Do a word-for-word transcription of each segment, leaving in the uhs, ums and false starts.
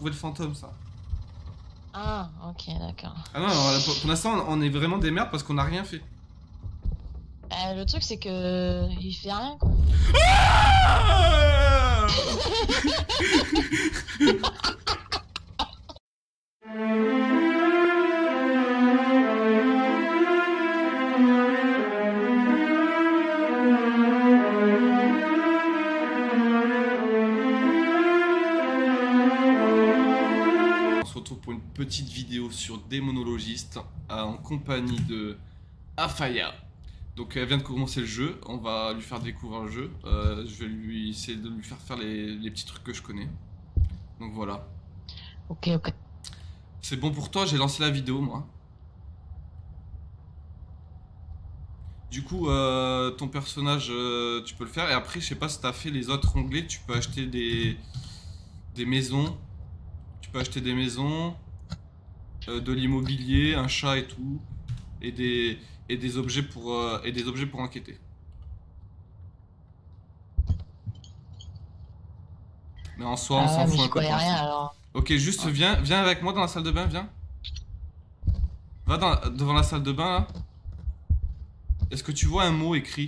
trouver le fantôme, ça. Ah, ok, d'accord. Ah non, alors, pour, pour l'instant, on est vraiment des merdes parce qu'on a rien fait. Euh, le truc, c'est que... il fait rien, quoi. Ah On se retrouve pour une petite vidéo sur Démonologiste en compagnie de Afaya. Donc elle vient de commencer le jeu, on va lui faire découvrir le jeu. Euh, je vais lui essayer de lui faire faire les, les petits trucs que je connais. Donc voilà. Ok, ok. C'est bon pour toi, j'ai lancé la vidéo moi. Du coup, euh, ton personnage, euh, tu peux le faire. Et après, je sais pas si t'as fait les autres onglets, tu peux acheter des, des maisons. Tu peux acheter des maisons, euh, de l'immobilier, un chat et tout. Et des, et des objets pour, euh, et des objets pour enquêter. Mais en soi, on Ah s'en ouais, mais fout un j'y peu pour connais rien, l'instant. alors. Ok, juste Ouais. viens, viens avec moi dans la salle de bain, viens. Va dans, devant la salle de bain là. Est-ce que tu vois un mot écrit?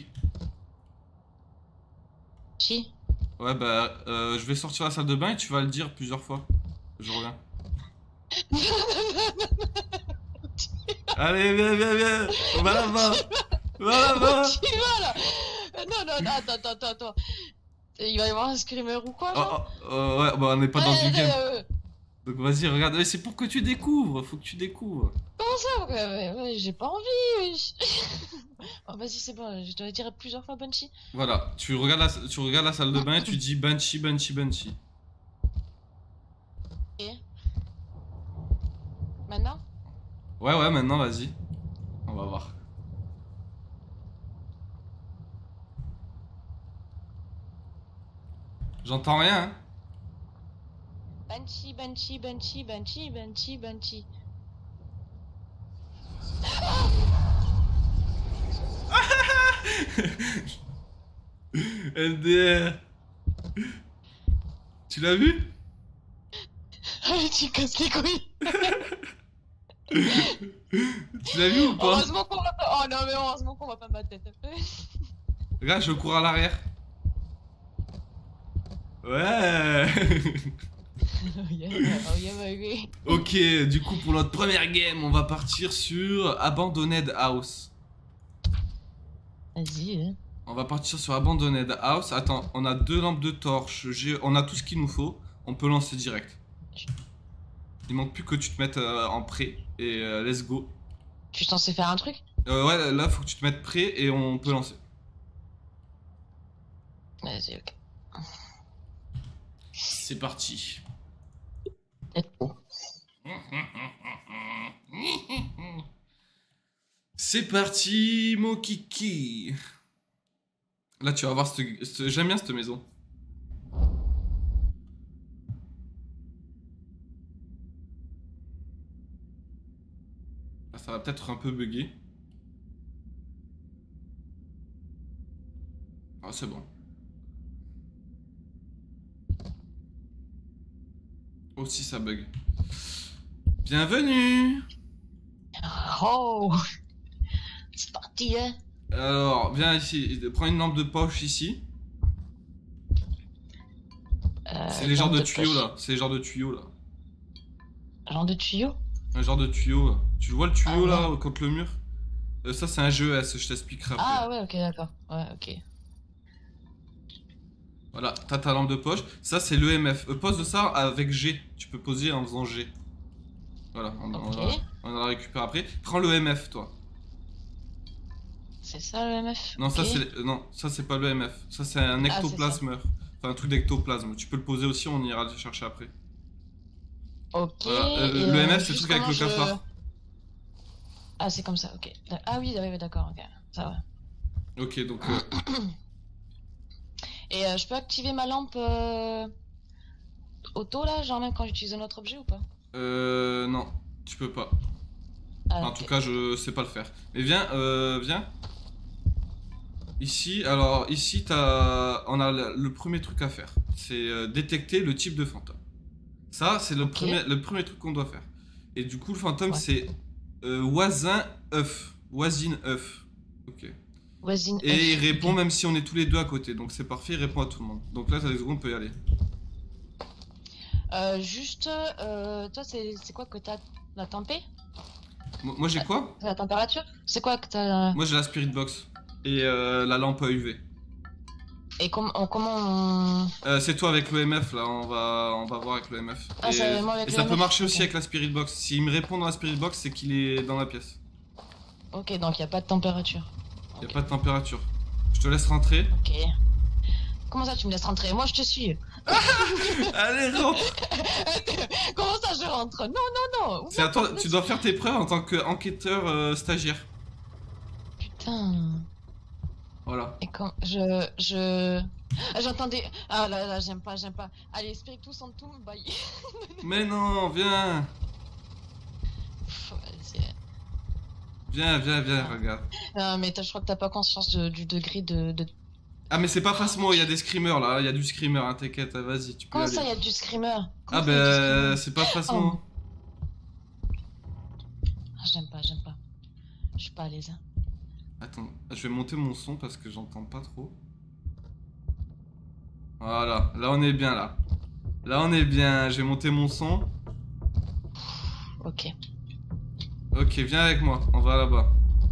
Si. Ouais bah euh, je vais sortir la salle de bain et tu vas le dire plusieurs fois. Je reviens. Allez viens viens viens. Va là-bas. Va là-bas. Tu vas, là. Non, non, non, attends, attends, attends, attends. Il va y avoir un screamer ou quoi, Oh, genre? oh, oh, ouais bah on n'est pas dans Ouais, une game. euh, Donc vas-y regarde. Mais c'est pour que tu découvres. Faut que tu découvres. Comment ça? Ouais, ouais, ouais, j'ai pas envie, wesh. Oh, vas-y, c'est bon, je dois dire plusieurs fois Banshee. Voilà. Tu regardes la, tu regardes la salle de bain et tu dis Banshee Banshee Banshee. Ok. Maintenant? Ouais ouais maintenant vas-y. On va voir. J'entends rien hein. Banshee, Banshee, Banshee, Banshee, Banshee, Banshee. L D R. Tu l'as vu? Allez, tu casses les couilles. Tu l'as vu ou pas? Heureusement qu'on va pas... Oh non, mais heureusement qu'on va pas ma tête. Regarde, je cours à l'arrière. Ouais. Oh yeah, oh yeah, baby. Ok, du coup pour notre première game, on va partir sur Abandoned House. Vas-y, hein. On va partir sur Abandoned House. Attends, on a deux lampes de torche. J'ai, on a tout ce qu'il nous faut. On peut lancer direct. Il manque plus que tu te mettes euh, en prêt et euh, let's go. Tu es censé faire un truc? Euh, ouais, là faut que tu te mettes prêt et on peut lancer. Vas-y, ok. C'est parti. Peut-être pas. C'est parti, mon kiki. Là, tu vas voir, cette, cette- j'aime bien cette maison. Ah, ça va peut-être un peu bugger. Ah, c'est bon. Aussi, ça bug. Bienvenue. Oh! C'est parti, hein? Alors, viens ici. Prends une lampe de poche ici. Euh, C'est les genres de lampe tuyaux poche. là. C'est les genres de tuyaux là. Genre de tuyau? Un genre de tuyau là. Tu vois le tuyau Ah, là ouais. contre le mur? Euh, Ça, c'est un G E S. Je t'expliquerai après. Ah ouais, ok, d'accord. Ouais, ok. Voilà, t'as ta lampe de poche. Ça, c'est l'E M F. Euh, pose ça avec G. Tu peux poser en faisant G. Voilà, on, on Ok. va, on va la récupérer après. Prends l'E M F, toi. C'est ça le M F? Non, ça, Ok. c'est euh, non, ça c'est pas l'E M F. Ça, c'est un Ah, c'est ectoplasmeur. Enfin, un truc d'ectoplasme. Tu peux le poser aussi, on ira le chercher après. Ok. Voilà, euh, et, le euh, M F, c'est le juste truc avec comment le je- cafard. Ah, c'est comme ça, ok. Ah oui, oui, d'accord, ok. Ça va. Ok, donc. euh, Et euh, je peux activer ma lampe euh, auto là, genre même quand j'utilise un autre objet ou pas? Euh. Non, tu peux pas. Ah, En ok. tout cas, je sais pas le faire. Mais viens, euh, viens. Ici, alors, ici, t'as. On a le le premier truc à faire. C'est euh, détecter le type de fantôme. Ça, c'est le, Ok. premier, le premier truc qu'on doit faire. Et du coup, le fantôme, Ouais. c'est euh, voisin œuf. Voisine œuf. Ok. Voisine. Et il F. répond Ok. même si on est tous les deux à côté. Donc c'est parfait, il répond à tout le monde. Donc là, t'as des secondes, on peut y aller. Euh, juste, euh, toi, c'est c'est quoi que t'as la tempé? Moi, moi, j'ai quoi? La température? C'est quoi que t'as? Moi, j'ai la Spirit Box. Et euh, la lampe à U V. Et com on- comment on... Euh, c'est toi avec l'O M F là, on va, on va voir avec l'O M F. Ah, et c'est moi avec et ça l'O M F, peut marcher aussi ok. avec la Spirit Box. S'il me répond dans la Spirit Box, c'est qu'il est dans la pièce. Ok, donc il a pas de température. Y a Ok. pas de température. Je te laisse rentrer. Ok. Comment ça, tu me laisses rentrer? Moi, je te suis. Allez, rentre. Comment ça, je rentre? Non, non, non. C'est à toi, tu dois faire tes preuves en tant qu'enquêteur euh, stagiaire. Putain. Voilà. Et quand je... Je... Ah, j'entendais... Ah là là, j'aime pas, j'aime pas. Allez, Spiritus Sanctum, bye. Mais non, viens. Pff, c'est- Viens, viens, viens, regarde. Non, mais t'as- je crois que t'as pas conscience de- du degré de... de... Ah, mais c'est pas face moi, il y a des screamers là. Il y a du screamer, hein, t'inquiète, vas-y, tu peux Comment aller. ça, il y a du screamer? Ah, Comment ça, y a du screamer? bah, c'est pas face Oh. moi. Ah, j'aime pas, j'aime pas. Je suis pas à l'aise. Hein. Attends, je vais monter mon son parce que j'entends pas trop. Voilà, là on est bien là. Là on est bien, j'ai monté mon son. Ok. Ok, viens avec moi, on va là-bas.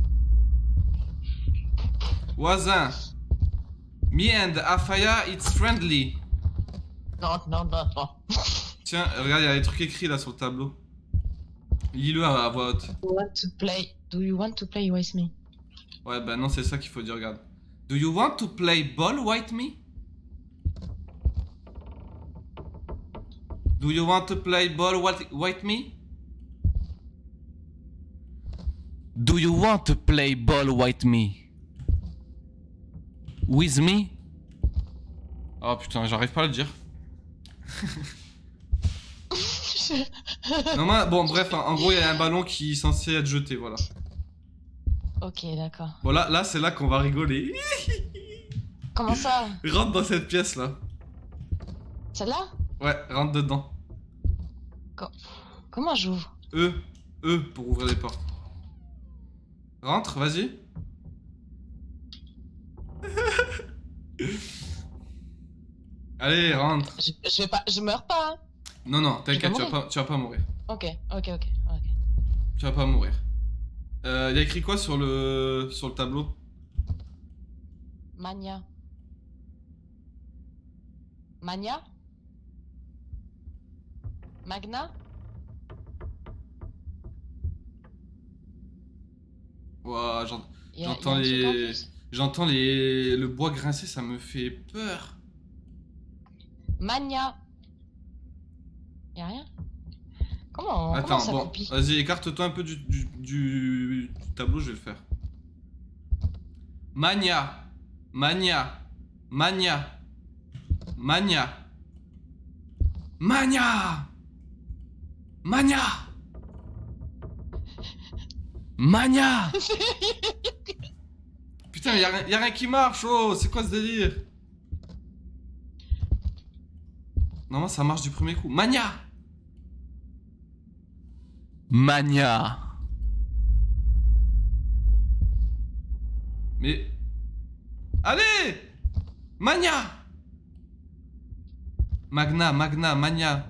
Voisin. Me and Afaya, it's friendly. Non, non, non, non. Tiens, regarde, il y a des trucs écrits là sur le tableau. Lis-le à, à voix haute. Do you want to play? Do you want to play with me? Ouais, bah non, c'est ça qu'il faut dire, regarde. Do you want to play ball white me? Do you want to play ball white, white me? Do you want to play ball white me? With me? Oh putain, j'arrive pas à le dire. Non, mais, bon, bref, en, en gros, il y a un ballon qui est censé être jeté, voilà. Ok, d'accord. Bon, là, là c'est là qu'on va rigoler. Comment ça? Rentre dans cette pièce là. Celle-là? Ouais, rentre dedans. Comment j'ouvre? E, E pour ouvrir les portes. Rentre, vas-y. Allez, rentre. Je, je vais pas, je meurs pas. Hein. Non, non, t'inquiète, Je tu vais vas pas, tu vas pas mourir. Ok, ok, ok, ok. Tu vas pas mourir. Euh, y a écrit quoi sur le sur le tableau? Mania. Mania? Magna? Ouah, j'en- Y a- y a j'entends un truc en les, plus j'entends les, le bois grincer, ça me fait peur. Mania. Y'a rien? Comment, comment Attends, ça bon, copie? vas-y, écarte-toi un peu du, du, du- du tableau, je vais le faire. Mania, Mania, Mania, Mania, Mania, Mania, Mania. Putain, y'a rien, y a rien qui marche, oh, c'est quoi ce délire? Normalement, ça marche du premier coup. Mania. Mania. Mais... Allez! Mania! Magna, Magna, Mania.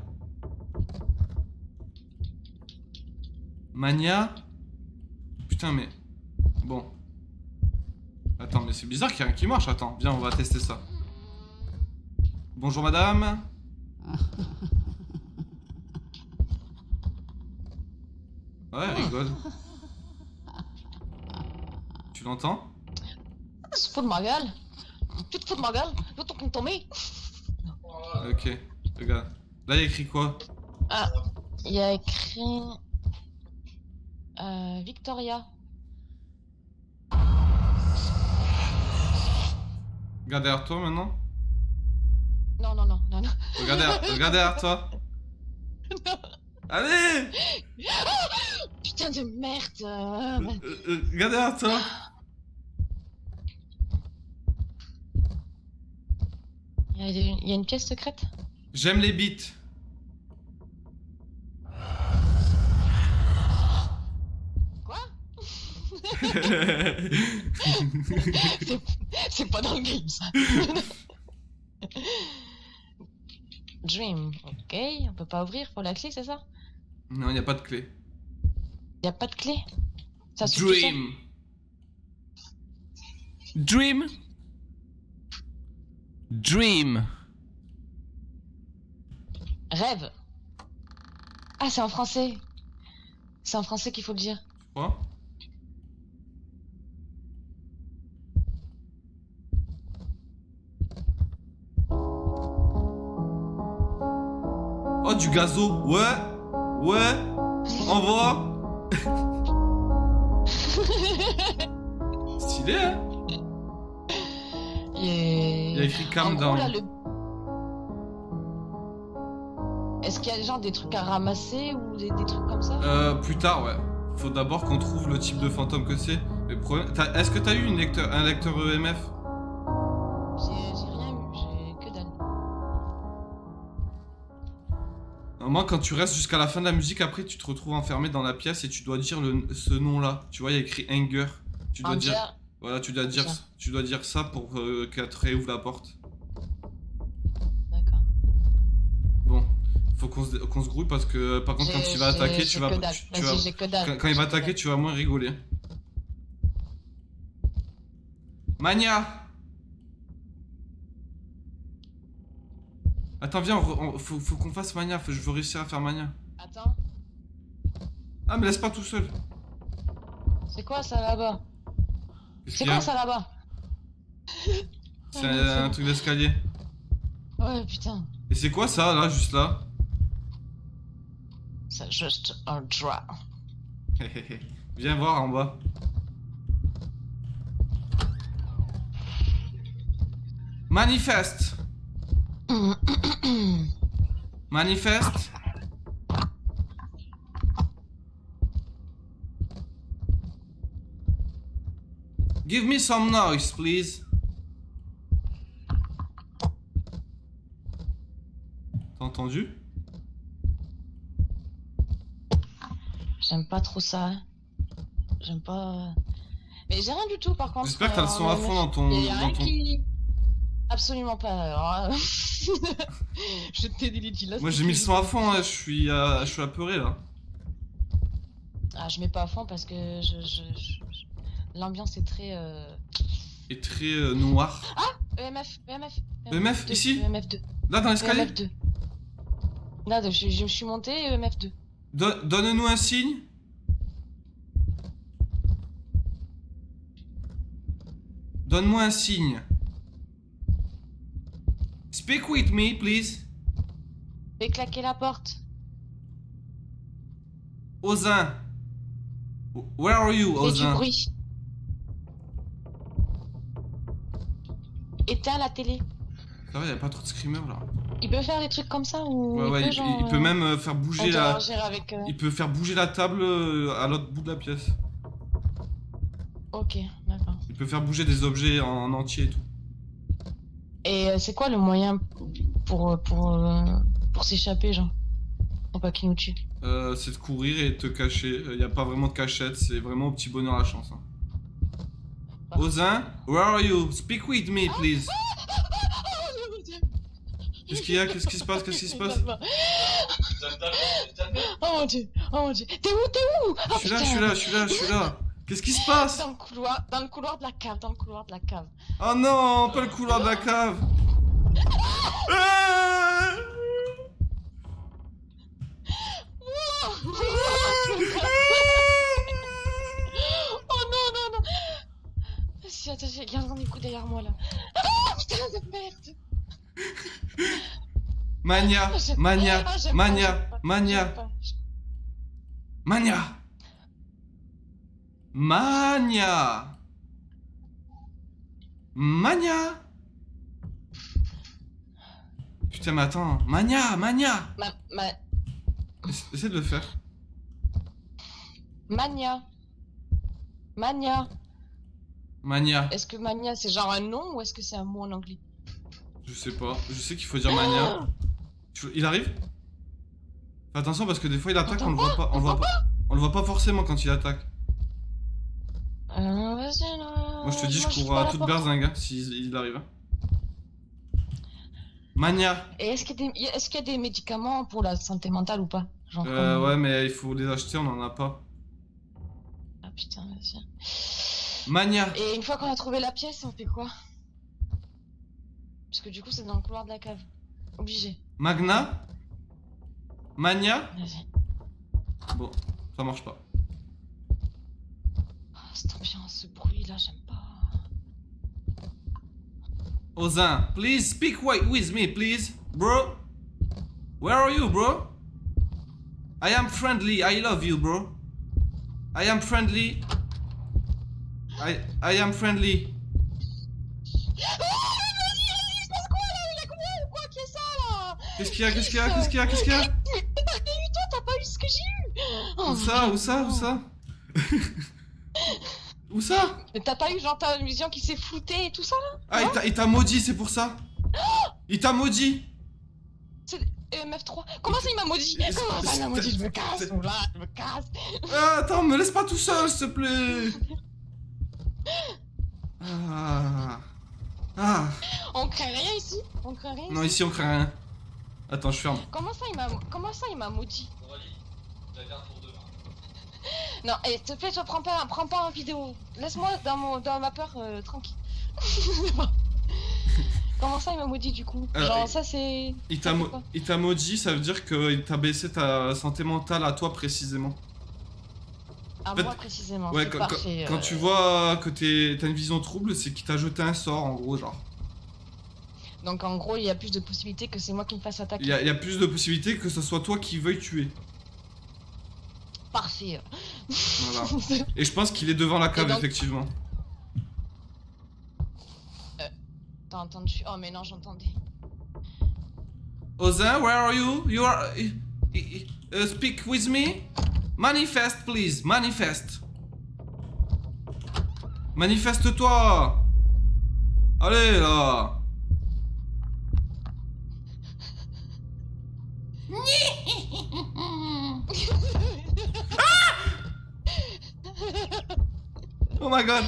Mania. Putain, mais... Bon. Attends, mais c'est bizarre qu'il y a rien qui marche. Attends, viens, on va tester ça. Bonjour, madame. Ouais, elle rigole. Tu l'entends? Tu te fous de ma gueule? Tu te fous de ma gueule? Je vais te tomber. Ok, regarde. Là, il y a écrit quoi? Ah, il y a écrit... Euh, Victoria. Regarde derrière toi maintenant. Non, non, non, non, non. Regarde derrière, regarde derrière toi. Non. Allez! Putain de merde. Euh, euh, euh, euh, Regarde derrière toi. Il y, a une- il y a une pièce secrète? J'aime les beats. C'est- C'est pas dans le game ça. Dream, ok. On peut pas ouvrir pour la clé, c'est ça? Non, il n'y a pas de clé. Y a pas de clé? Ça s'ouvre tout seul? Dream. Dream. Dream. Rêve. Ah, c'est en français. C'est en français qu'il faut le dire. Quoi? Oh, du gazo. Ouais. Ouais. Envoie. Stylé, hein? Et... Il y a écrit En calm gros, down. là, le... Est-ce qu'il y a genre des trucs à ramasser ou des, des trucs comme ça? Euh, plus tard, ouais. Faut d'abord qu'on trouve le type de fantôme que c'est. Le problème... t'as- Est-ce que t'as eu une lecteur... un lecteur E M F? J'ai j'ai rien eu, j'ai que dalle. Normalement, quand tu restes jusqu'à la fin de la musique, après, tu te retrouves enfermé dans la pièce et tu dois dire le... ce nom-là. Tu vois, il y a écrit Anger. Tu dois Anger. dire... Voilà, tu dois dire, Anger. tu dois dire ça pour euh, qu'elle te réouvre la porte. D'accord. Bon, faut qu'on se, qu'on se grouille parce que par contre, quand J'ai- tu vas j'ai- attaquer, j'ai tu vas, que dalle. tu, tu Vas-y, vas- j'ai que dalle. quand, quand il va J'ai que attaquer, dalle. tu vas moins rigoler. Mania! Attends, viens, on re- on- faut, faut qu'on fasse Mania. Faut- je veux réussir à faire Mania. Attends, Ah, me laisse pas tout seul. c'est quoi ça là-bas? Qu'est-ce C'est qu'il y a? quoi ça là-bas? C'est un, un truc d'escalier. Ouais, putain. Et c'est quoi ça, là, juste là? C'est juste un drap. Viens voir en bas. Manifeste! Manifeste! Give me some noise, please. T'as entendu? J'aime pas trop ça. hein. J'aime pas. Mais j'ai rien du tout par contre. J'espère que t'as le euh, son en à M F. fond dans ton... Y a dans rien ton... qui. Absolument pas. Alors, euh, je t'ai dit les là. Moi j'ai mis le son à fond, hein. je suis à... je suis apeuré là. Ah, je mets pas à fond parce que je, je, je- je- l'ambiance est très. Euh... Et très euh, noir. E M F, E M F. E M F, deux, ici E M F deux. Là dans l'escalier? E M F deux. Là, je, je me suis monté E M F deux. Don- Donne-nous un signe. Donne-moi un signe. Speak with me, please. Fais claquer la porte. Ozin. Where are you, Fais du Ozin? bruit. Éteins la télé. Ça va, y a pas trop de screamers là. Il peut faire des trucs comme ça ou Ouais, il ouais, peut il, genre, il peut euh, même euh, faire bouger la... interagir avec. euh, Il peut faire bouger la table euh, à l'autre bout de la pièce. Ok, d'accord. Il peut faire bouger des objets en, en entier et tout. Et euh, c'est quoi le moyen pour euh, pour euh, pour s'échapper, genre, pour pas qu'il nous tue? Euh, c'est de courir et de te cacher. Il n'y a pas vraiment de cachette, c'est vraiment au petit bonheur la chance. Hein. Ah. Ozin, where are you? Speak with me, please. Qu'est-ce qu'il y a? Qu'est-ce qui se passe? Qu'est-ce qui se passe? Oh mon dieu, oh mon dieu. T'es où, t'es où? Oh, Je suis là, je putain. suis là, je suis là, je suis là. Qu'est-ce qui se passe? Dans le couloir, dans le couloir de la cave, dans le couloir de la cave. Oh non, pas le couloir de la cave. Ah Oh non, non, non. Si, attends, j'ai garde un écoute derrière moi là. Ah putain de merde. Mania, Ah, j'aime- mania, ah, j'aime pas, mania, j'aime pas, mania, j'aime pas. mania. Mania. Mania. Putain, mais attends. Mania, mania. Ma, ma, Essa- Essaie de le faire. Mania. Mania. Mania. Est-ce que Mania c'est genre un nom ou est-ce que c'est un mot en anglais? Je sais pas. Je sais qu'il faut dire mania. Tu- Il arrive? Fais attention parce que des fois il attaque, on le voit pas. On le voit pas. On le voit pas forcément quand il attaque. Euh, vas-y, là. Moi je te dis, Moi, je cours pas à la toute porte. berzingue hein, s'il il arrive. Mania. Et est-ce qu'il y, a des- est-ce qu'il y a des médicaments pour la santé mentale ou pas? Genre Euh, comme... ouais, mais il faut les acheter, on en a pas. Ah putain, vas-y. Mania. Et une fois qu'on a trouvé la pièce, on fait quoi? Parce que du coup, c'est dans le couloir de la cave. Obligé. Magna. Mania. Vas-y. Bon, ça marche pas. Oh, cette ambiance, ce bruit-là, j'aime pas. Ozan, please speak wi- with me, please, bro. Where are you, bro? I am friendly. I love you, bro. I am friendly. I I am friendly. Qu'est-ce qu'il y a? Qu'est-ce qu'il y a? Qu'est-ce qu'il y a? Qu'est-ce qu'il y a? Mais t'as rien eu toi, t'as pas eu ce que j'ai eu. Oh, Où ça? Où ça? Où ça? Où ça? Mais t'as pas eu genre ta vision qui s'est floutée et tout ça là? Ah, il t'a- il t'a maudit, c'est pour ça. Il t'a maudit. C'est E M F trois. Comment ça il m'a maudit? C'est- Comment ça il m'a maudit? Je me casse, c'est- mon là, je me casse. Ah, attends, me laisse pas tout seul, s'il te plaît. Ah. Ah. On craint rien ici? On craint rien Non, ici? ici on craint rien. Attends, je ferme. Comment ça il m'a comment ça il m'a maudit? Non, et s'il te plaît, toi prends pas prends pas en vidéo. Laisse-moi dans mon dans ma peur euh, tranquille. Comment ça il m'a maudit du coup? Euh, Genre et- ça c'est Il ça, t'a c'est mo- quoi? il t'a maudit, ça veut dire qu'il t'a baissé ta santé mentale à toi précisément. À en fait, moi précisément, Ouais, c'est quand, parfait. quand- quand euh, tu vois que t'es- t'as une vision trouble, c'est qu'il t'a jeté un sort en gros, genre. Donc en gros, il y a plus de possibilités que c'est moi qui me fasse Il attaquer. y, a- il y a plus de possibilités que ce soit toi qui veuille tuer. Parfait. Voilà. Et je pense qu'il est devant la cave, Et donc- effectivement. T'as entendu? Oh mais non, j'entendais. Ozan, where are you? You are. uh, uh, speak with me? Manifeste, please, manifeste. Manifeste-toi! Allez là! Oh my god!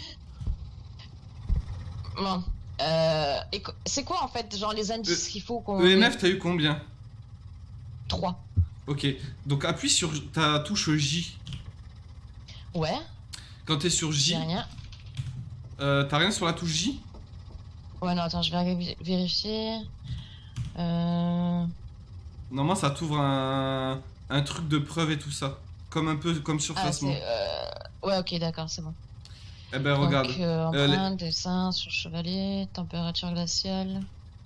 Bon. Euh, et co- c'est quoi en fait, genre les indices qu'il faut qu'on... E M F, t'as eu combien? trois. Ok, donc appuie sur ta touche J. Ouais, Quand t'es sur J, j'ai rien. euh, t'as rien sur la touche J? Ouais, non, attends, je vais vé- vérifier. Euh... Normalement, ça t'ouvre un, un truc de preuve et tout ça. Comme un peu comme sur Ah, Fasmo. c'est... Euh... Ouais, ok, d'accord, c'est bon. Eh ben regarde. Donc, euh, Euh, les- empreinte, dessin sur chevalier, température glaciale.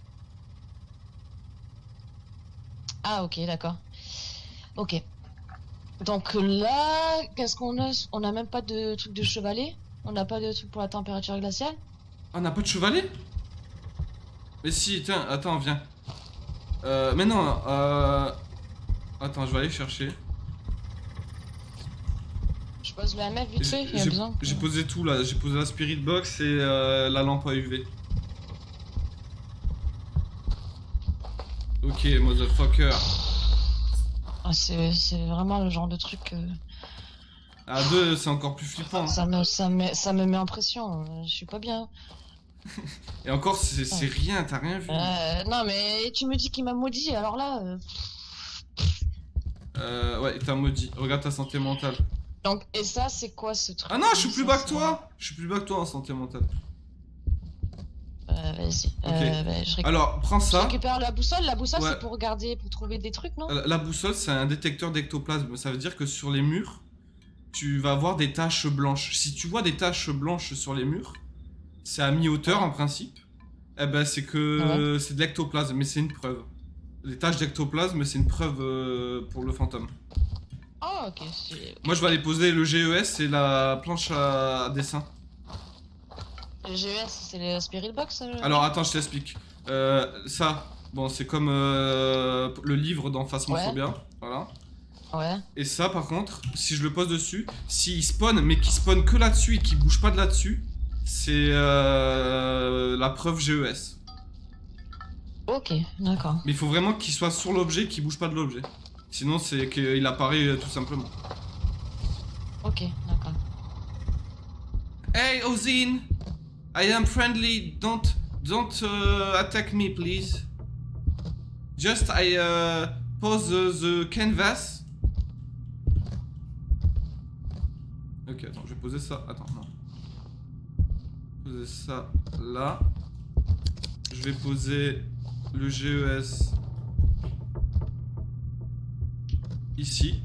Ah, ok, d'accord. Ok. Donc là, qu'est-ce qu'on a? On n'a même pas de truc de chevalier? On n'a pas de truc pour la température glaciale? Ah, on n'a pas de chevalet? Mais si, tiens, attends, viens. Euh, mais non, euh... Attends, je vais aller chercher. Je pose le M F vite fait, il y a J'ai besoin. j'ai posé tout là, j'ai posé la spirit box et euh, la lampe à U V. Ok, motherfucker. Ah, c'est c'est vraiment le genre de truc... euh, À deux, c'est encore plus flippant. hein. Ça me, ça, me, ça me met en pression, euh, je suis pas bien. Et encore, c'est c'est rien, t'as rien vu. Euh, non mais tu me dis qu'il m'a maudit, alors là... euh, Euh, ouais, t'as maudit. Regarde ta santé mentale. Donc, et ça c'est quoi ce truc? Ah non, je suis plus Ça, bas que c'est- toi. Je suis plus bas que toi en santé mentale. Euh, vas-y. Euh, bah, je, réc- Alors, prends je ça. récupère la boussole, la boussole Ouais. c'est pour regarder, pour trouver des trucs, non? La la boussole, c'est un détecteur d'ectoplasme. Ça veut dire que sur les murs, tu vas voir des taches blanches. Si tu vois des taches blanches sur les murs, c'est à mi-hauteur en principe. Eh ben, c'est que c'est de l'ectoplasme, mais c'est une preuve. Les taches d'ectoplasme, c'est une preuve euh, pour le fantôme. Ah, ok, c'est... Moi, je vais aller poser le G E S et la planche à, à dessin. Le G E S, c'est les Spirit Box euh Alors, attends, je t'explique. Euh, ça, bon, c'est comme euh, le livre dans Phasmophobia. Voilà. Ouais. Et ça, par contre, si je le pose dessus, s'il spawn, mais qu'il spawn que là-dessus et qu'il bouge pas de là-dessus, c'est euh, la preuve G E S. Ok, d'accord. Mais il faut vraiment qu'il soit sur l'objet, qu'il bouge pas de l'objet. Sinon, c'est qu'il apparaît euh, tout simplement. Ok, d'accord. Hey, Ozine! I am friendly. Don't, don't uh, attack me, please. Just I uh, pose the, the canvas. Ok, attends, je vais poser ça. Attends, non. Poser ça là. Je vais poser le G E S ici.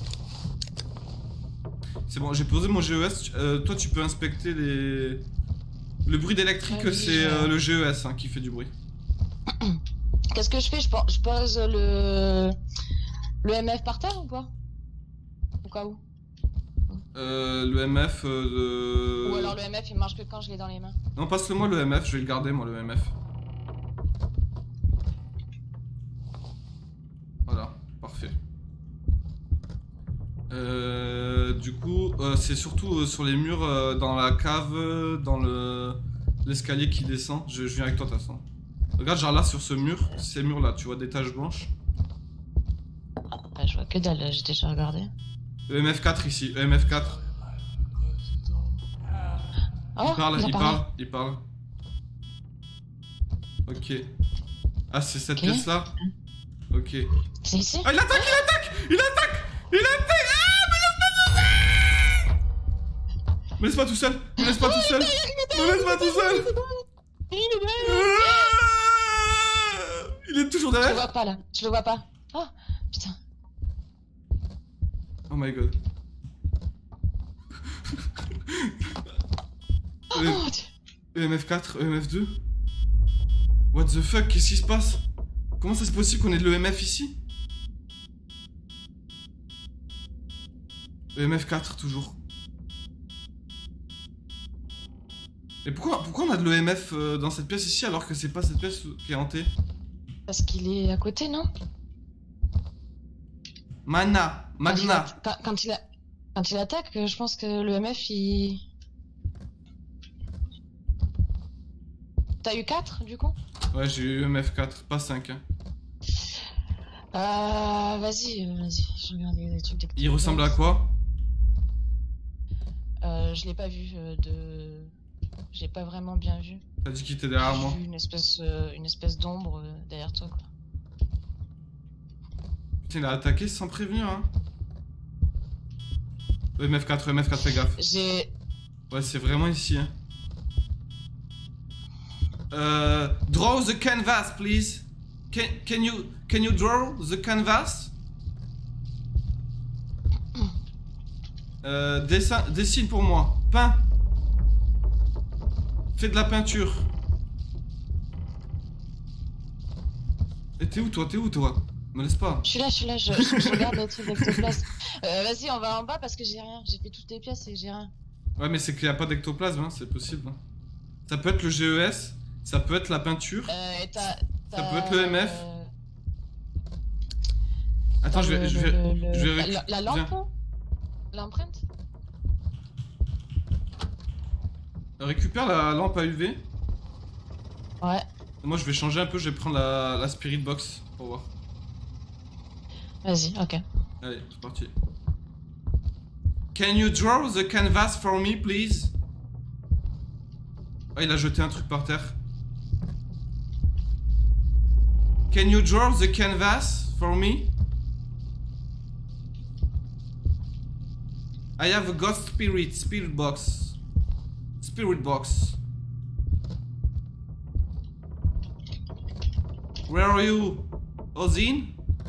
C'est bon, j'ai posé mon G E S. Euh, toi, tu peux inspecter les... Le bruit d'électrique, Ah oui, c'est je- euh, le G E S hein, qui fait du bruit. Qu'est-ce que je fais? Je po- je pose le le M F par terre ou pas? Au cas où. Euh, le M F... Euh, de... Ou alors le M F il marche que quand je l'ai dans les mains. Non, passe-le-moi le M F, je vais le garder, moi, le M F. Voilà, parfait. Euh, du coup, euh, c'est surtout euh, sur les murs, euh, dans la cave, euh, dans le l'escalier qui descend. Je, je viens avec toi, de toute façon. Regarde, genre là, sur ce mur, ces murs-là, tu vois des taches blanches. Ah, je vois que dalle, j'ai déjà regardé. E M F quatre ici, E M F quatre. Oh, Il parle, a il parlé. parle, il parle. Ok. Ah, c'est cette Ok. pièce-là? Ok. C'est ici? Ah, il attaque, il attaque! Il attaque! Il attaque! Ah, me laisse pas tout seul! Me laisse pas tout seul! Me laisse pas tout seul! Il est là. Ah, il est toujours Je le derrière? vois pas là, je le vois pas. Oh putain. Oh my god. Oh, Euh, mon Dieu. E M F quatre, E M F deux? What the fuck? Qu'est-ce qui se passe? Comment ça c'est possible qu'on ait de l'E M F ici? E M F quatre toujours. Et pourquoi, pourquoi on a de l'E M F euh, dans cette pièce ici alors que c'est pas cette pièce qui est hantée? Parce qu'il est à côté, non? Mana, Quand il, Magna. a- quand, quand il a- quand il attaque, je pense que le M F il. T'as eu quatre du coup? Ouais, j'ai eu E M F quatre, pas cinq. Hein. Euh. Vas-y, euh, vas-y, je regarde les trucs des. Il ressemble à quoi? Euh, je l'ai pas vu euh, de. J'ai pas vraiment bien vu. T'as dit qu'il était derrière moi. J'ai vu une espèce, euh, une espèce d'ombre euh, derrière toi quoi. Putain, il a attaqué sans prévenir, hein. E M F quatre, E M F quatre, fais gaffe. J'ai. Ouais, c'est vraiment ici, hein. Euh, draw the canvas, please. Can, can you can you draw the canvas? Euh, dessin, dessine pour moi. Peins. Fais de la peinture. Et t'es où toi? T'es où toi? Me laisse pas. Je suis là, je suis là, je, je, je regarde le truc d'ectoplasme. Euh, vas-y, on va en bas parce que j'ai rien. J'ai fait toutes les pièces et j'ai rien. Ouais, mais c'est qu'il n'y a pas d'ectoplasme, hein, c'est possible. Hein. Ça peut être le G E S, ça peut être la peinture. Euh, et t'as. Ça peut être le M F. euh, Attends, t'as je vais, le- je vais, le- le- je vais la, récu- la- la viens. lampe? L'empreinte? Récupère la lampe à U V. Ouais. Moi, je vais changer un peu, je vais prendre la, la Spirit Box pour voir. Vas-y, ok. Allez, c'est parti. Can you draw the canvas for me, please? Ah, il a jeté un truc par terre. Can you draw the canvas for me? I have a ghost spirit, spirit box. Spirit box. Where are you? Ozine?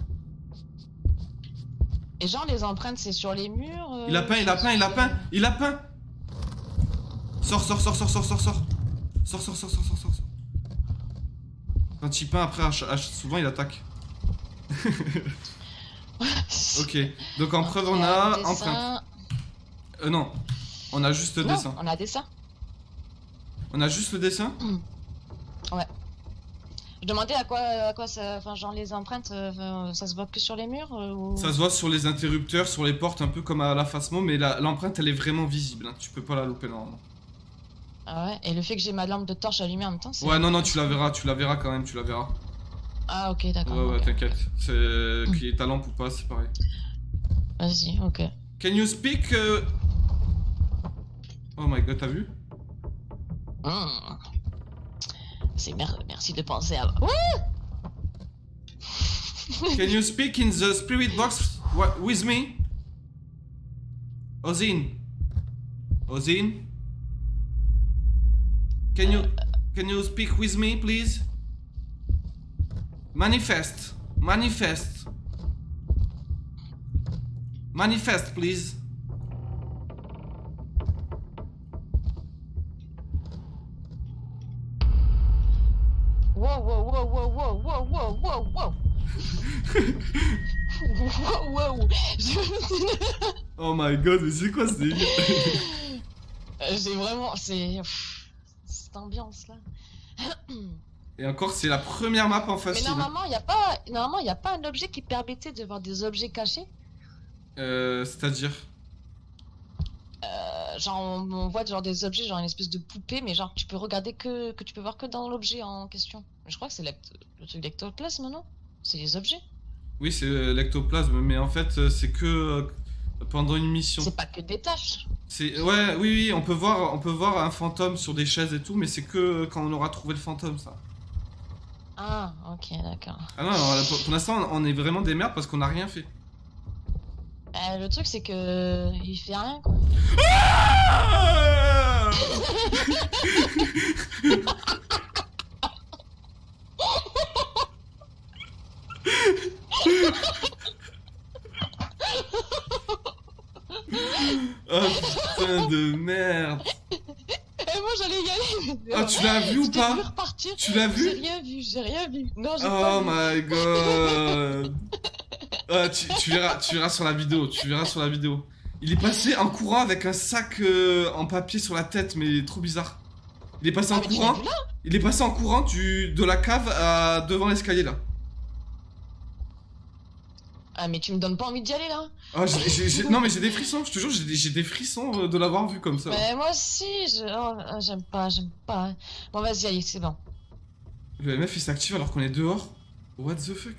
Et genre, les empreintes, c'est sur les murs euh, Il a peint, il a peint, il a peint, il a peint. Sors, sors, sors, sors, sors, sors, sors. Sors, sors, sors, sors, sors, sors. Quand il peint, après, à ch- à ch- souvent, il attaque. Ok, donc en preuve, on a dessin. empreinte. Euh, non, on a juste le Non, dessin. on a dessin. On a juste le dessin? Ouais. Je demandais à quoi, à quoi ça. Enfin, genre, les empreintes, euh, ça se voit que sur les murs euh, ou... Ça se voit sur les interrupteurs, sur les portes, un peu comme à la Phasmo, mais la- l'empreinte, elle est vraiment visible. Hein. Tu peux pas la louper normalement. Ah ouais, et le fait que j'ai ma lampe de torche allumée en même temps, c'est. Ouais, non, non, tu la verras, tu la verras quand même, tu la verras. Ah, ok, d'accord. Ouais, ouais, ok. t'inquiète. C'est qu'il y ait ta lampe ou pas, c'est pareil. Vas-y, ok. Can you speak? uh, Oh my god, t'as vu? Mmh. C'est mer merci de penser à... Ouh. Can you speak in the spirit box with me? Ozin. Ozin? Can you can you speak with me, please? Manifest. Manifest. Manifest, please. Wow, wow, wow, wow, wow, wow, wow, wow, wow. Wow, wow. Oh my god, mais c'est quoi ce délire? J'ai vraiment... C'est... Cette ambiance là. Et encore, c'est la première map en facile. Mais normalement, il n'y a pas... Normalement, il y a pas un objet qui permettait de voir des objets cachés. Euh, c'est-à-dire? Euh, genre, on, on voit genre des objets, genre une espèce de poupée, mais genre tu peux regarder que... que tu peux voir que dans l'objet en question. Je crois que c'est le truc d'ectoplasme, non? C'est les objets. Oui, c'est l'ectoplasme, mais en fait, c'est que euh, pendant une mission. C'est pas que des tâches. C'est ouais, oui, oui, on peut voir, on peut voir un fantôme sur des chaises et tout, mais c'est que quand on aura trouvé le fantôme, ça. Ah, ok, d'accord. Ah non, alors, pour, pour l'instant, on est vraiment des merdes parce qu'on n'a rien fait. Euh, le truc, c'est que il fait rien, quoi. Ah oh putain de merde. Et moi j'allais y aller. Mais... Ah, tu l'as vu ou pas? Tu l'as vu? J'ai rien vu, j'ai rien vu. Non, j'ai oh pas vu. my god. Ah, tu, tu verras, tu verras sur la vidéo, tu verras sur la vidéo. Il est passé en courant avec un sac euh, en papier sur la tête, mais trop bizarre. Il est passé ah, en courant. Il est passé en courant du, de la cave à devant l'escalier là. Ah mais tu me donnes pas envie d'y aller là? Ah, j'ai, j'ai, j'ai... Non mais j'ai des frissons, je te jure, j'ai des, j'ai des frissons de l'avoir vu comme ça. Mais moi aussi, je... oh, j'aime pas, j'aime pas. Bon vas-y, allez, c'est bon. Le M F il s'active alors qu'on est dehors. What the fuck?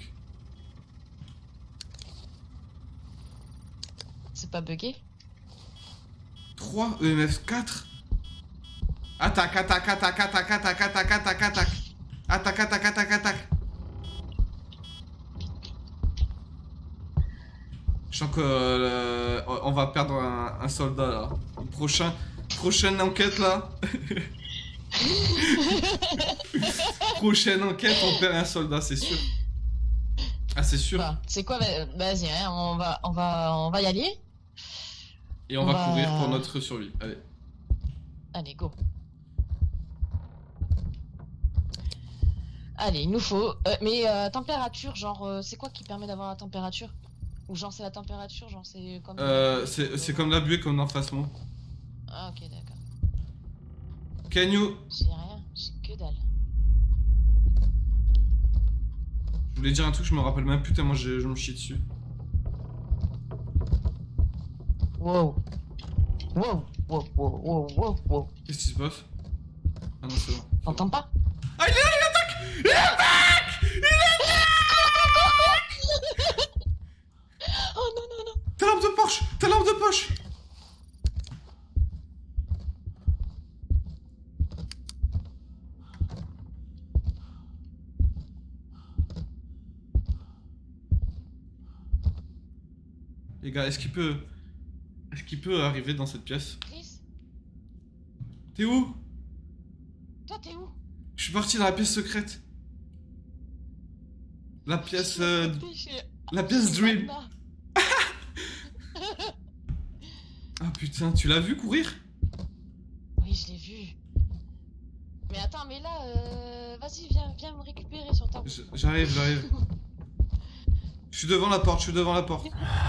C'est pas bugué? trois, E M F quatre. Attaque, attaque, attaque, attaque, attaque, attaque, attaque, attaque. Attaque, attaque, attaque, attaque. Je sens que euh, on va perdre un, un soldat là. Prochain, prochaine enquête là. Prochaine enquête, on perd un soldat, c'est sûr. Ah, c'est sûr. Bah, c'est quoi? Vas-y, hein, on va, on va, on va y aller. Et on, on va, va courir pour notre survie. Allez. Allez, go. Allez, il nous faut. Euh, mais euh, température, genre, euh, c'est quoi qui permet d'avoir la température? Ou genre c'est la température, genre c'est comme... Euh, c'est comme la buée comme dans Face Mode. Ah ok d'accord. Can you... J'ai rien, j'ai que dalle. Je voulais dire un truc, je me rappelle même plus tellement je, je me chie dessus. Wow. Wow, wow, wow, wow, wow, wow. Qu'est-ce qui se passe? Ah non c'est bon. T'entends pas? Ah il est là, il attaque! Il attaque! Il attaque! Oh non non non! Ta lampe de poche! Ta lampe de poche! Les gars, est-ce qu'il peut... Est-ce qu'il peut arriver dans cette pièce? Chris? T'es où? Toi t'es où? Je suis parti dans la pièce secrète. La pièce... Euh... La pièce Dream. Ah putain, tu l'as vu courir? Oui, je l'ai vu. Mais attends, mais là, euh... vas-y, viens, viens me récupérer sur ta... J'arrive, j'arrive. Je suis devant la porte, je suis devant la porte.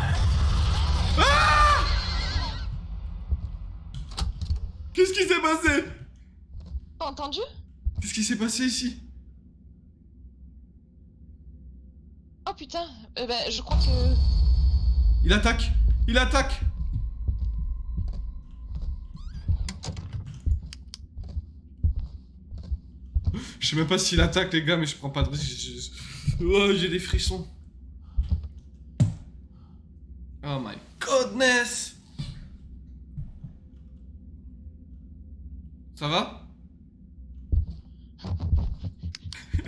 Ah! Qu'est-ce qui s'est passé? T'as entendu? Qu'est-ce qui s'est passé ici? Oh putain, euh, bah, je crois que... Il attaque! Il attaque! Je sais même pas s'il attaque les gars, mais je prends pas de risque. Oh, j'ai des frissons. Oh my godness! Ça va?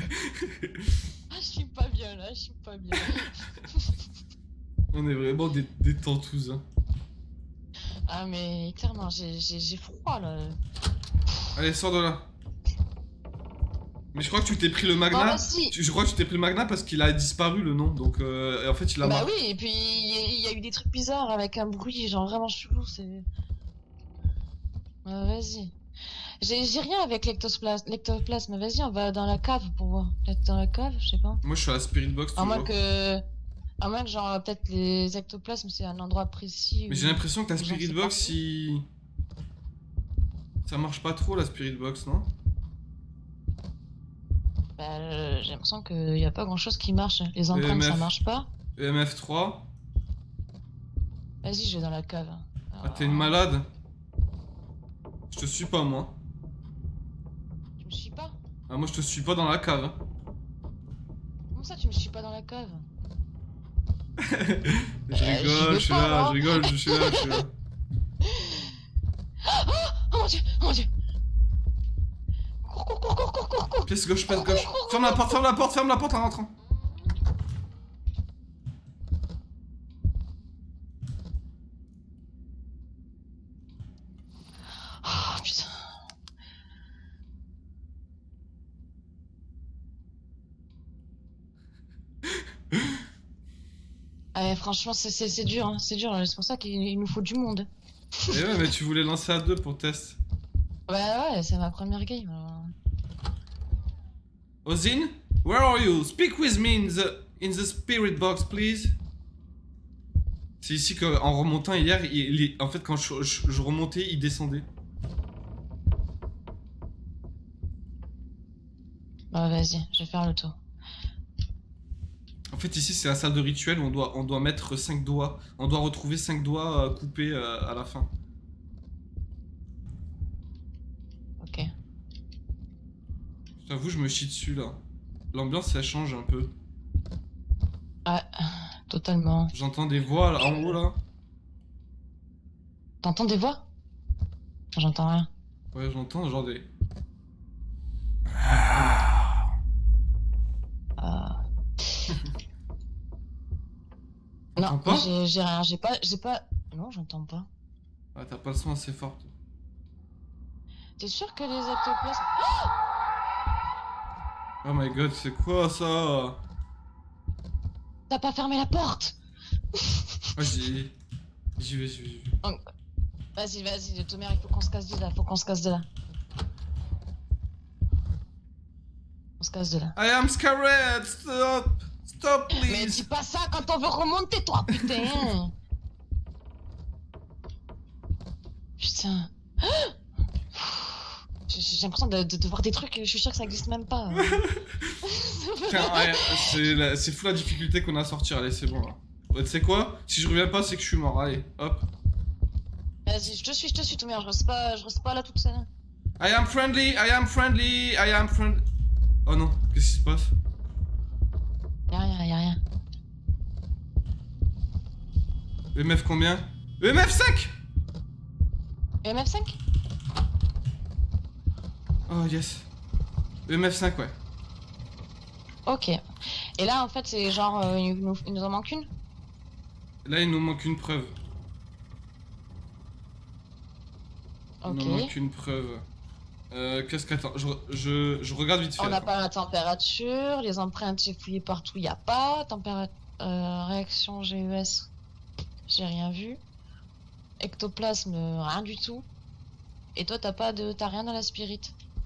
Ah, je suis pas bien là, je suis pas bien. On est vraiment des, des tantous. Hein. Ah, mais clairement, j'ai froid là. Allez, sors de là. Mais je crois que tu t'es pris le magna. Bah, si. tu, je crois que tu t'es pris le magna parce qu'il a disparu le nom. Donc, euh, en fait, il a. Bah marqué. oui, et puis il y, y a eu des trucs bizarres avec un bruit, genre vraiment chelou. C'est. Euh, vas-y. J'ai rien avec l'ectoplasme. Vas-y, on va dans la cave pour voir. Peut-être dans la cave, je sais pas. Moi, je suis à la spirit box. À moins toujours. que. À moins que, genre, peut-être les ectoplasmes, c'est un endroit précis. Mais où... j'ai l'impression que la genre, spirit box, si. Ça marche pas trop la spirit box, non? Bah, euh, j'ai l'impression qu'il n'y a pas grand chose qui marche. Les empreintes, E M F. ça marche pas. E M F trois. Vas-y, je vais dans la cave. Ah, Alors... t'es une malade? Je te suis pas, moi. Tu me suis pas? Ah, moi, je te suis pas dans la cave. Comment ça, tu me suis pas dans la cave? Je j'y rigole, vais je suis pas, là, moi. je rigole, je suis là, je suis là. Oh mon dieu, oh mon dieu! Cours, cours, cours, cours, cours, cours, cours! Pièce gauche, pièce gauche. Ferme la porte, ferme la porte, ferme la porte en rentrant. Oh putain. Ah, franchement, c'est dur, hein, c'est dur. C'est pour ça qu'il nous faut du monde. Eh ouais, mais tu voulais lancer à deux pour test. Bah ouais, c'est ma première game. Alors... Ozin, where are you? Speak with me in the in the spirit box, please. C'est ici qu'en remontant hier, il, il, en fait, quand je, je, je remontais, il descendait. Bah vas-y, je vais faire le tour. En fait, ici, c'est la salle de rituel où on doit, on doit mettre cinq doigts. On doit retrouver cinq doigts euh, coupés euh, à la fin. Ok. J'avoue, je me chie dessus, là. L'ambiance, ça change un peu. Ah, totalement. J'entends des voix, là, en haut, là. T'entends des voix? J'entends rien. Ouais, j'entends genre des... Ah. T'entends Non, pas? j'ai rien, j'ai pas, j'ai pas... Non, j'entends pas. Ah, t'as pas le son assez fort, toi. T'es sûr que les ectoplasmes... Oh my god, c'est quoi, ça? T'as pas fermé la porte? Ah, j'y... J'y vais, j'y vais, j'y vais. Vas-y, vas-y, Tomer, il faut qu'on se casse de là, faut qu'on se casse de là. On se casse de là. I am scared! Stop! Stop, please! Mais dis pas ça quand on veut remonter, toi, putain! Putain. J'ai l'impression de, de, de voir des trucs, je suis sûr que ça existe même pas. Tiens, ouais, c'est c'est fou la difficulté qu'on a à sortir, allez, c'est bon, là. Ouais, tu sais quoi? Si je reviens pas, c'est que je suis mort, allez, hop. Vas-y, je te suis, je te suis, Tomer, je reste pas, je reste pas là toute seule. I am friendly, I am friendly, I am friendly... Oh non, qu'est-ce qui se passe? Y'a rien, y'a rien. E M F combien? E M F cinq! E M F cinq? Oh yes. E M F cinq, ouais. Ok. Et là, en fait, c'est genre, euh, il, nous, il nous en manque une? Là, il nous manque une preuve. Ok. Il nous manque une preuve. Euh, qu'est-ce qu'attends, je, je, je regarde vite fait. On n'a attends. pas la température, les empreintes, j'ai fouillé partout, il n'y a pas. Température, euh, réaction G E S, j'ai rien vu. Ectoplasme, rien du tout. Et toi, t'as pas de, t'as rien dans la spirit.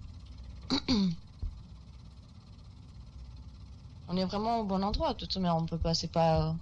On est vraiment au bon endroit, tout mais on peut pas, c'est pas.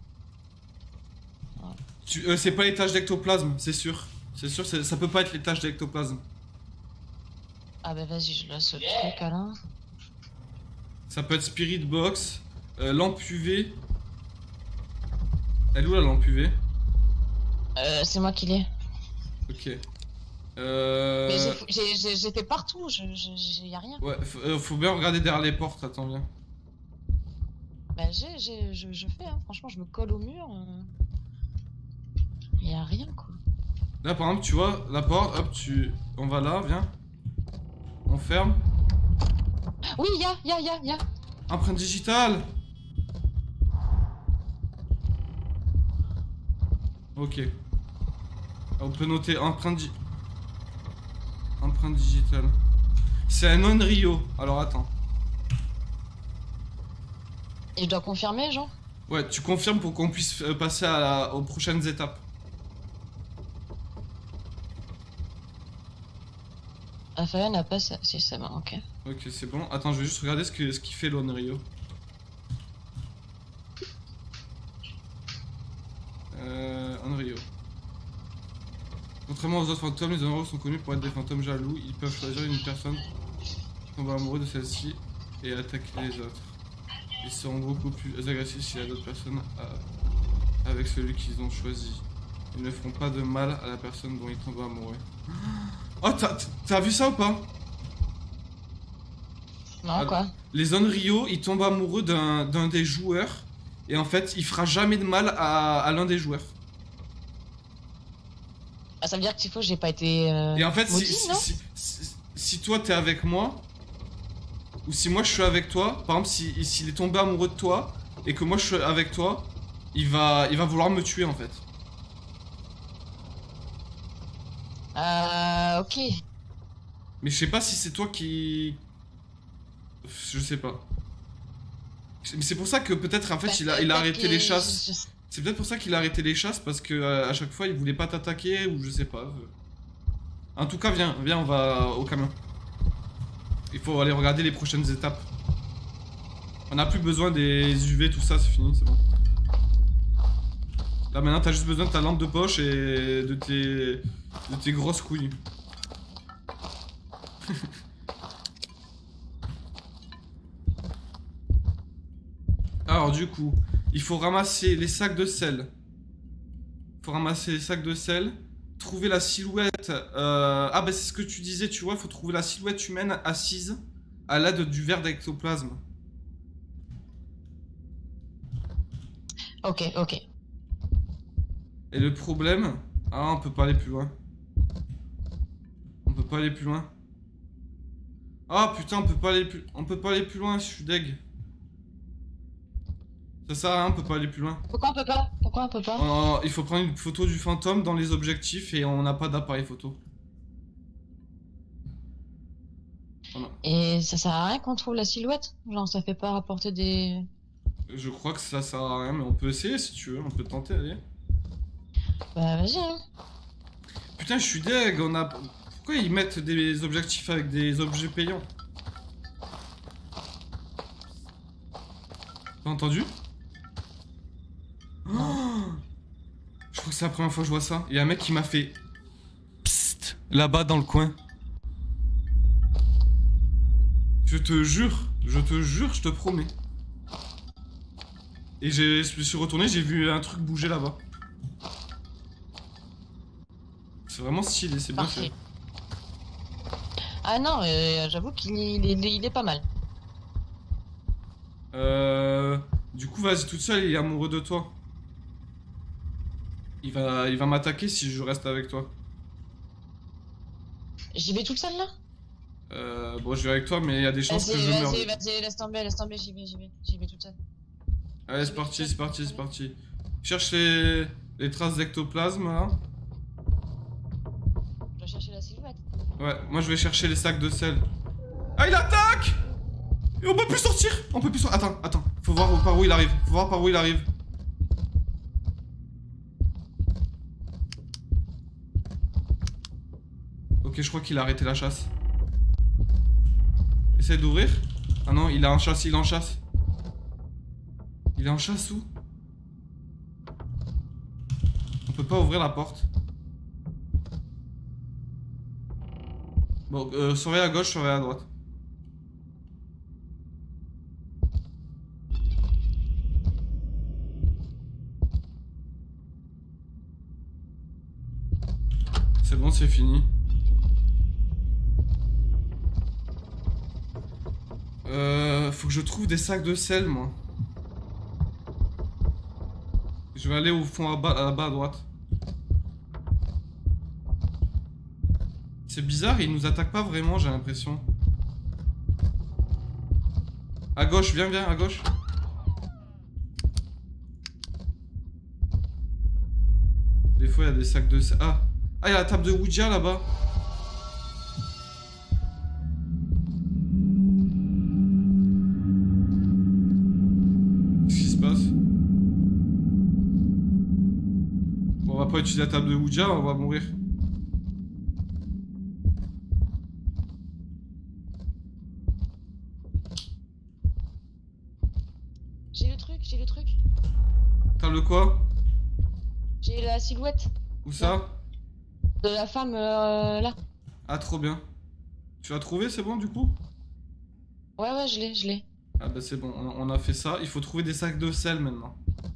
Tu- euh, c'est pas les tâches d'ectoplasme, c'est sûr. C'est sûr, c'est- ça peut pas être les tâches d'ectoplasme. Ah bah vas-y, je laisse le truc Alain. Ça peut être Spirit Box, euh, lampe U V. Elle est où la lampe U V? Euh, c'est moi qui l'ai. Ok. Euh... Mais j'ai- j'ai j'ai- j'ai fait partout, je, je, j'ai- y a rien. Ouais, faut, euh, faut bien regarder derrière les portes, attends bien. Bah j'ai, j'ai, je, je fais, hein. Franchement, je me colle au mur. Euh... Y a rien quoi. Là par exemple, tu vois, la porte, hop, tu... On va là, viens. On ferme. Oui, y a, y a, y a, y a. Empreinte digitale. Ok. On peut noter empreinte di... Empreinte digitale. C'est un non-Rio. Alors attends. Et je dois confirmer, genre? Ouais, tu confirmes pour qu'on puisse euh, passer à la- aux prochaines étapes. Raphaël n'a pas ça. Si, c'est bon, ok. Ok, c'est bon. Attends, je vais juste regarder ce que ce qu'il fait l'Onryo. Euh, Onryo. Contrairement aux autres fantômes, les Onryo sont connus pour être des fantômes jaloux. Ils peuvent choisir une personne qui tombe amoureux de celle-ci et attaquer les autres. Ils seront beaucoup plus agressifs s'il y a d'autres personnes à... avec celui qu'ils ont choisi. Ils ne feront pas de mal à la personne dont ils tombent amoureux. Oh, t'as vu ça ou pas? Non, Alors, quoi? les Onryo, ils tombent amoureux d'un d'un des joueurs. Et en fait, il fera jamais de mal à, à l'un des joueurs. Ah, ça veut dire que Tifo, j'ai pas été. Euh, et en fait, maudit, si, non si, si, si, si toi t'es avec moi, ou si moi je suis avec toi, par exemple, s'il si, s'il est tombé amoureux de toi, et que moi je suis avec toi, il va, il va vouloir me tuer en fait. Euh. Ok. Mais je sais pas si c'est toi qui... Je sais pas. Mais c'est pour ça que peut-être en fait Bah, il a, il a arrêté les chasses. Je- je- C'est peut-être pour ça qu'il a arrêté les chasses parce que euh, à chaque fois il voulait pas t'attaquer ou je sais pas. En tout cas, viens, viens, on va au camion. Il faut aller regarder les prochaines étapes. On n'a plus besoin des U V, tout ça, c'est fini, c'est bon. Là maintenant t'as juste besoin de ta lampe de poche et de tes, de tes grosses couilles. Alors du coup, il faut ramasser les sacs de sel. Il faut ramasser les sacs de sel. Trouver la silhouette... Euh... Ah bah c'est ce que tu disais, tu vois, il faut trouver la silhouette humaine assise à l'aide du verre d'ectoplasme. Ok, ok. Et le problème... Ah, on peut pas aller plus loin. On peut pas aller plus loin. Ah putain, on peut pas aller plus... On peut pas aller plus loin, je suis deg. Ça sert à rien, on peut pas aller plus loin. Pourquoi on peut pas? Pourquoi on peut pas? Euh, il faut prendre une photo du fantôme dans les objectifs et on n'a pas d'appareil photo. Voilà. Et ça sert à rien qu'on trouve la silhouette? Genre, ça fait pas rapporter des. Je crois que ça sert à rien, mais on peut essayer si tu veux, on peut tenter, allez. Bah, vas-y, hein. Putain, je suis deg, on a... Pourquoi ils mettent des objectifs avec des objets payants? T'as entendu? Oh, je crois que c'est la première fois que je vois ça. Il y a un mec qui m'a fait... Psst, là-bas dans le coin. Je te jure, je te jure, je te promets. Et je me suis retourné, j'ai vu un truc bouger là-bas. C'est vraiment stylé, c'est bien Parfait. fait. Ah non, euh, j'avoue qu'il est, il est, il est pas mal. Euh... Du coup, vas-y toute seule, il est amoureux de toi. Il va, il va m'attaquer si je reste avec toi. J'y vais toute seule là? Euh, bon, je vais avec toi, mais il y a des chances que je Vas-y, meure. vas-y, vas-y, laisse tomber, laisse tomber, j'y vais, j'y vais, j'y vais toute seule. Allez, c'est parti, c'est parti, c'est parti. Cherche les, les traces d'ectoplasme, là. Je dois chercher la silhouette. Ouais, moi je vais chercher les sacs de sel. Ah, il attaque! Et on peut plus sortir! On peut plus sortir. Attends, attends. Faut voir par où il arrive. Faut voir par où il arrive. Ok, je crois qu'il a arrêté la chasse. Essaye d'ouvrir. Ah non, il est en chasse, il est en chasse. Il est en chasse où? On peut pas ouvrir la porte. Bon, euh, surveille à gauche, surveille à droite. C'est bon, c'est fini. Euh, faut que je trouve des sacs de sel, moi. Je vais aller au fond, à bas, à bas à droite. C'est bizarre, il nous attaque pas vraiment, j'ai l'impression. À gauche, viens, viens, à gauche. Des fois, il y a des sacs de... Ah, ah, il y a la table de Ouija là-bas. Qu'est-ce qui se passe? Bon, on va pas utiliser la table de Ouija, on va mourir. J'ai le truc, j'ai le truc. Table de quoi? J'ai la silhouette. Où ça? De la femme euh, là. Ah, trop bien. Tu l'as trouvé, c'est bon du coup? Ouais, ouais, je l'ai, je l'ai. Ah bah c'est bon, on a fait ça. Il faut trouver des sacs de sel maintenant.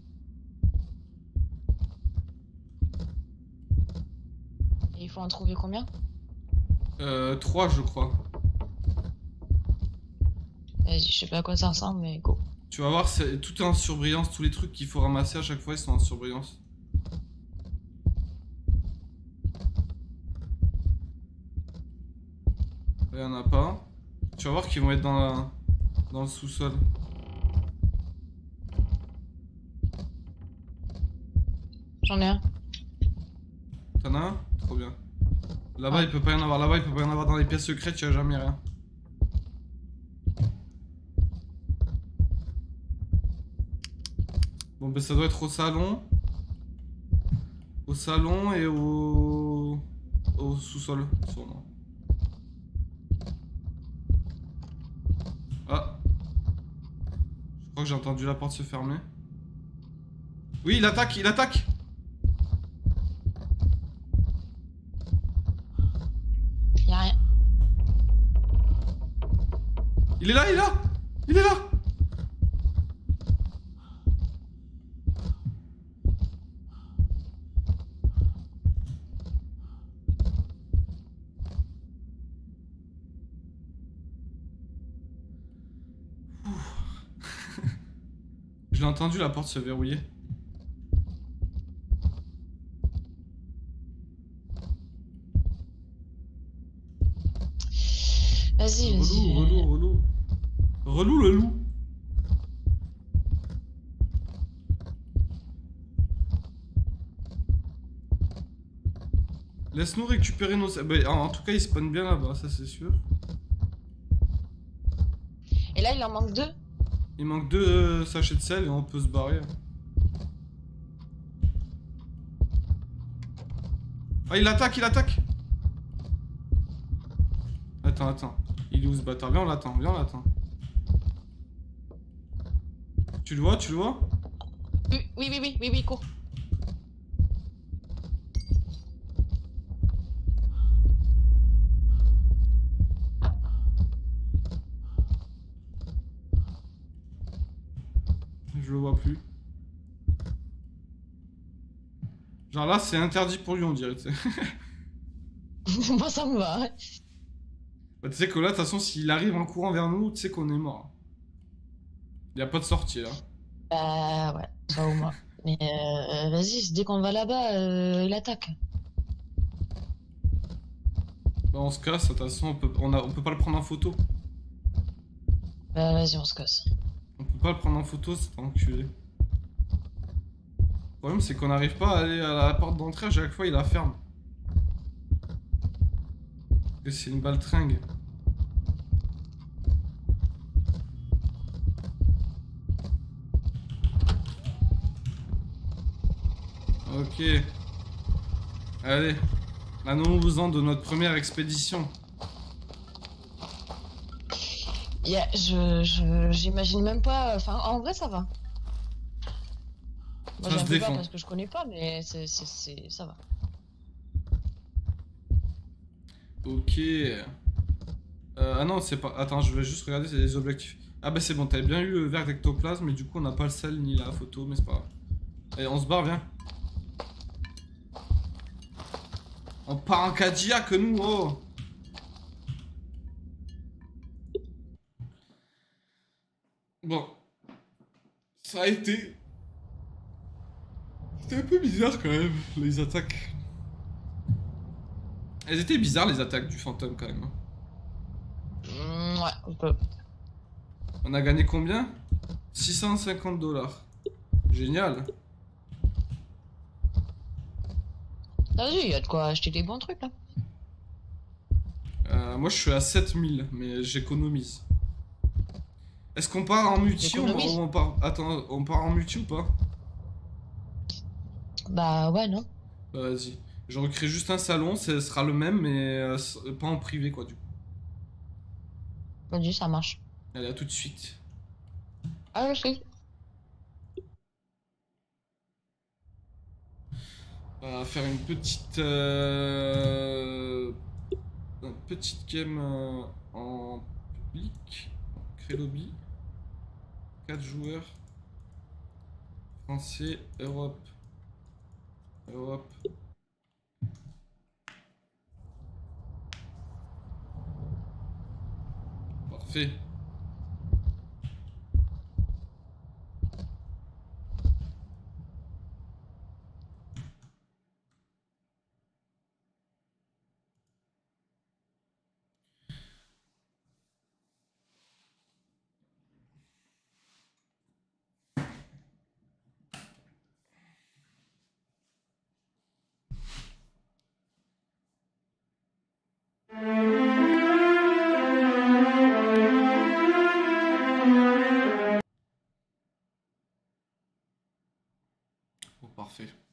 Et il faut en trouver combien? Euh, trois je crois. Vas-y, je sais pas à quoi ça ressemble, mais go. Tu vas voir, c'est tout est en surbrillance. Tous les trucs qu'il faut ramasser à chaque fois, ils sont en surbrillance. Il y en a pas. Tu vas voir qu'ils vont être dans la... dans le sous-sol. J'en ai un. T'en as un? Trop bien. Là-bas, il peut pas y en avoir. Là-bas, il peut pas y en avoir dans les pièces secrètes, il y a jamais rien. Bon, ben ça doit être au salon. Au salon et au... au sous-sol, sûrement. Ah. Je crois que j'ai entendu la porte se fermer. Oui, il attaque, il attaque. Y'a rien. Il est là, il est là. Il est là. Je l'ai entendu la porte se verrouiller. Vas-y, vas-y. Relou, relou, relou. Relou le loup. Laisse-nous récupérer nos... Bah, en tout cas, il spawn bien là-bas, ça c'est sûr. Et là, il en manque deux. Il manque deux euh, sachets de sel et on peut se barrer. Ah, il attaque, il attaque. Attends, attends. Il est où ce bâtard? Viens, on l'attend, viens, on l'attend. Tu le vois, tu le vois? Oui, oui, oui, oui, oui, oui, cours. Je le vois plus. Genre là, c'est interdit pour lui, on dirait, tu sais. Moi, ça me va. Bah, tu sais que là, de toute façon, s'il arrive en courant vers nous, tu sais qu'on est mort. Il n'y a pas de sortie, là. Bah ouais, ça au moins. Mais euh, vas-y, dès qu'on va là-bas, euh, il attaque. Bah, on se casse, de toute façon, on peut, on a, on peut pas le prendre en photo. Bah vas-y, on se casse. On peut pas le prendre en photo, c'est enculé. Le problème, c'est qu'on n'arrive pas à aller à la porte d'entrée, à chaque fois, il la ferme. Parce que c'est une baltringue. Ok. Allez. Allons-nous-en de notre première expédition. Yeah, je, je, j'imagine même pas. Enfin, en vrai, ça va. Moi, Ça j'ai se un peu peur défend. parce que je connais pas, mais c'est, c'est, c'est, ça va. Ok. Euh, ah non, c'est pas... Attends, je vais juste regarder, c'est les objectifs. Ah bah c'est bon, t'avais bien eu le verre d'ectoplasme, mais du coup on n'a pas le sel ni la photo, mais c'est pas grave. Allez, on se barre, viens. On part en Cadillac, nous, oh. Bon. Ça a été... C'était un peu bizarre quand même, les attaques. Elles étaient bizarres, les attaques du fantôme quand même. Mm, ouais, un peu. On a gagné combien? six cent cinquante dollars. Génial. Vas-y, il y a de quoi acheter des bons trucs là. Euh, moi, je suis à sept mille, mais j'économise. Est-ce qu'on part en multi ou J'économise. on part... Attends, on part en multi ou pas? Bah ouais, non. Bah, vas-y. Je recrée juste un salon, ce sera le même, mais euh, c- pas en privé, quoi, du coup. Vas-y, ça marche. Allez, à tout de suite. Ah, je sais. On va faire une petite... Euh... Une petite game euh, en public. Créer lobby. quatre joueurs. Français, Europe. Europe. Parfait. Oh, parfait.